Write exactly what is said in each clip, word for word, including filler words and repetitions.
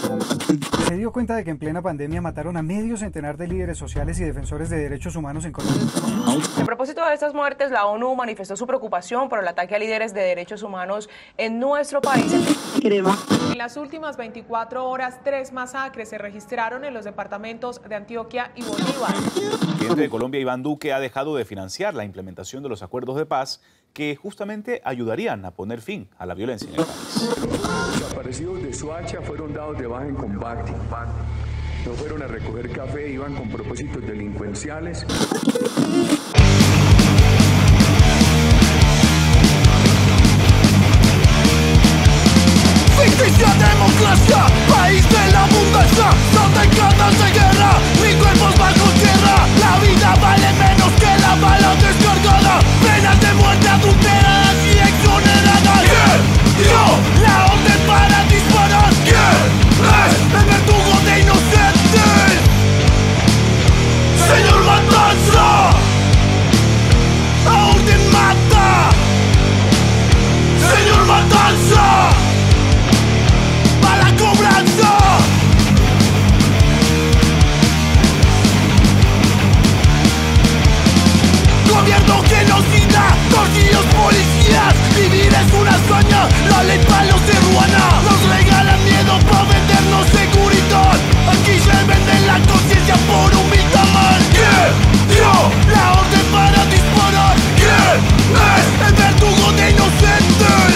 Se dio cuenta de que en plena pandemia mataron a medio centenar de líderes sociales y defensores de derechos humanos en Colombia. A propósito de estas muertes, la ONU manifestó su preocupación por el ataque a líderes de derechos humanos en nuestro país. En las últimas veinticuatro horas, tres masacres se registraron en los departamentos de Antioquia y Bolívar. El presidente de Colombia, Iván Duque, ha dejado de financiar la implementación de los acuerdos de paz que justamente ayudarían a poner fin a la violencia en el país. Los desaparecidos de Soacha fueron dados de baja en combate. No fueron a recoger café, iban con propósitos delincuenciales. Ficticia democracia, país de la abundancia, no te ganas de guerra, mi cuerpo es bajo tierra, la vida vale menos que la bala descargada, penas de muerte adulteradas y exoneradas. ¿Quién dio la orden para disparar? ¿Quién es el verdugo de inocentes? Señor Matanza, a orden mata. Señor Matanza, a la cobranza. Gobierno genocida, torcidos policías, vivir es una hazaña, la ley palos de Ruana. Nos regalan miedo para vendernos seguridad, aquí se vende la conciencia por un vitamar. ¿Quién dio la orden para disparar? ¿Quién es el verdugo de inocentes?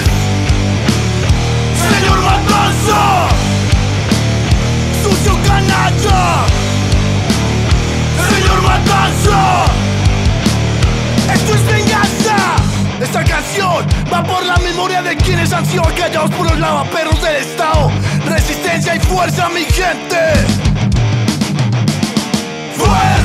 Señor Matanza, sucio canalla. Señor Matanza, esto es venganza. Esta canción va por la memoria de quienes han sido callados por los lavaperros del Estado. Resistencia y fuerza, mi gente. ¡Fuera!